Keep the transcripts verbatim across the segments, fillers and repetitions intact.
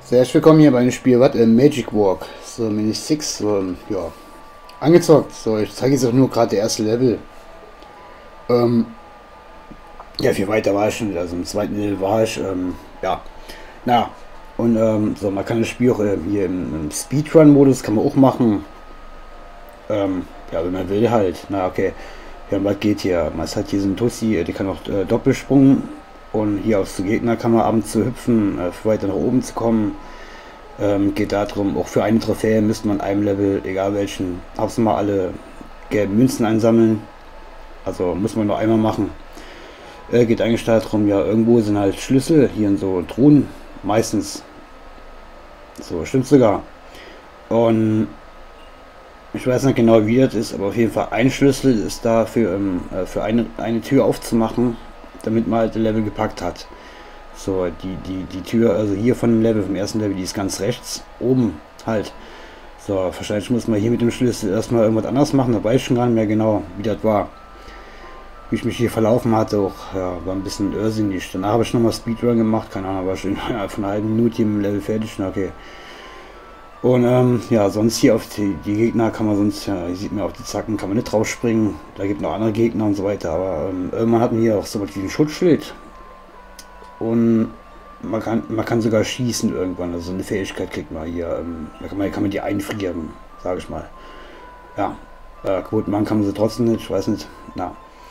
Sehr herzlich willkommen hier bei einem Spiel, was? Äh, Magic Walk. So, Mini sechs, so, ja. Angezockt. So, ich zeige jetzt auch nur gerade der erste Level. Ähm, ja, viel weiter war ich schon, also im zweiten Level war ich, ähm, ja. Na, und, ähm, so, man kann das Spiel auch äh, hier im, im Speedrun-Modus, kann man auch machen. Ähm, ja, wenn man will halt. Na, okay. Ja, was geht hier? Man hat hier so einen Tussi, äh, die kann auch äh, Doppelsprung. Und hier aufs Gegner kann man abends zu hüpfen, äh, für weiter nach oben zu kommen. Ähm, geht darum, auch für eine Trophäe müsste man in einem Level, egal welchen, hauptsächlich mal alle gelben Münzen einsammeln. Also muss man nur einmal machen. Äh, geht eigentlich darum, ja, irgendwo sind halt Schlüssel, hier in so Truhen, meistens. So, stimmt sogar. Und ich weiß nicht genau, wie das ist, aber auf jeden Fall ein Schlüssel ist da für, ähm, äh, für eine, eine Tür aufzumachen, damit man halt ein Level gepackt hat. So, die, die, die Tür, also hier von dem Level, vom ersten Level, die ist ganz rechts, oben halt. So, wahrscheinlich muss man hier mit dem Schlüssel erstmal irgendwas anderes machen, da weiß ich schon gar nicht mehr genau, wie das war. Wie ich mich hier verlaufen hatte, auch, ja, war ein bisschen irrsinnig. Danach habe ich nochmal Speedrun gemacht, keine Ahnung, war schon ja, von einer halben Minute hier im Level fertig, okay. Und ähm, ja, sonst hier auf die, die Gegner kann man sonst, ja, ihr seht mir auf die Zacken, kann man nicht drauf springen. Da gibt es noch andere Gegner und so weiter, aber ähm, irgendwann hatten wir hier auch so was wie ein Schutzschild. Und man kann, man kann sogar schießen irgendwann, also eine Fähigkeit kriegt man hier, ähm, da kann man, kann man die einfrieren, sage ich mal. Ja, äh, gut, man kann sie trotzdem nicht, ich weiß nicht, na.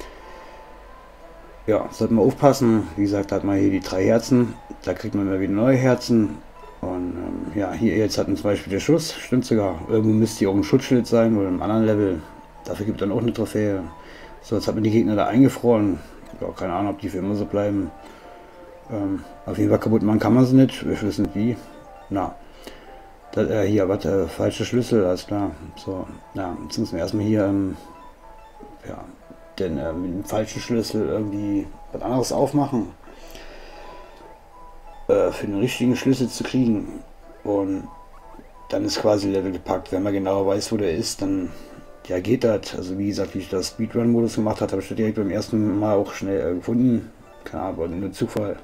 Ja, sollte man aufpassen, wie gesagt, hat man hier die drei Herzen, da kriegt man immer wieder neue Herzen. Und ähm, ja, hier jetzt hat man zum Beispiel der Schuss, stimmt sogar, irgendwo müsste hier auch ein Schutzschild sein oder im anderen Level, dafür gibt es dann auch eine Trophäe. So, jetzt hat man die Gegner da eingefroren, ja, keine Ahnung, ob die für immer so bleiben. Ähm, auf jeden Fall kaputt machen kann man sie nicht. Ich weiß nicht wie. Na. Das, äh, hier, was? Äh, falsche Schlüssel, alles klar. So, na, jetzt müssen wir erstmal hier, ähm, ja, denn äh, mit dem falschen Schlüssel irgendwie was anderes aufmachen. Äh, für den richtigen Schlüssel zu kriegen. Und dann ist quasi Level gepackt. Wenn man genau weiß, wo der ist, dann ja, geht das. Also wie gesagt, wie ich das Speedrun-Modus gemacht habe, habe ich das direkt beim ersten Mal auch schnell äh, gefunden. Keine Ahnung, aber nur Zufall.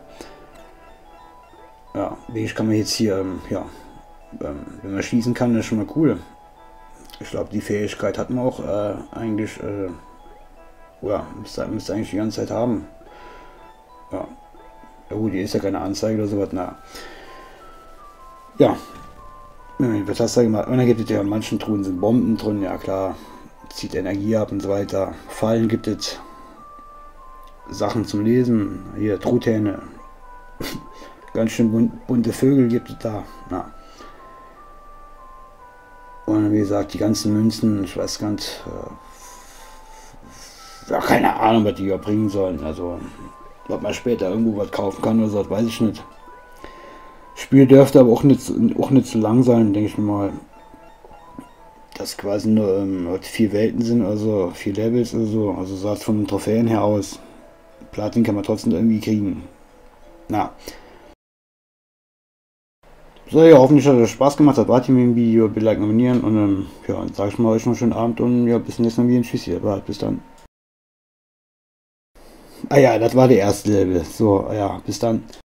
Ja, ich kann man jetzt hier, ähm, ja, ähm, wenn man schießen kann, ist schon mal cool. Ich glaube, die Fähigkeit hat man auch äh, eigentlich, äh, ja, müsste, müsste eigentlich die ganze Zeit haben. Ja, ja gut, hier ist ja keine Anzeige oder sowas, na. Ja, was hast du gemacht? Und dann gibt es ja, in manchen Truhen sind Bomben drin, ja klar, zieht Energie ab und so weiter. Fallen gibt es, Sachen zum Lesen, hier Truthähne. Ganz schön bunt, bunte Vögel gibt es da. Na. Und wie gesagt, die ganzen Münzen, ich weiß gar nicht, äh, ja, keine Ahnung, was die überbringen sollen. Also, ob man später irgendwo was kaufen kann oder so, das weiß ich nicht. Das Spiel dürfte aber auch nicht, auch nicht zu lang sein, denke ich mal. Dass quasi nur ähm, vier Welten sind, also vier Levels oder so. Also sah es von den Trophäen her aus. Platin kann man trotzdem irgendwie kriegen. Na. So, ja, hoffentlich hat es Spaß gemacht, hat wart ihr mir im Video, bitte like, abonnieren und ähm, ja, dann sage ich mal euch noch einen schönen Abend und ja, bis zum nächsten Mal wieder. Tschüss, ihr wart, bis dann. Ah ja, das war der erste Level. So, ja, bis dann.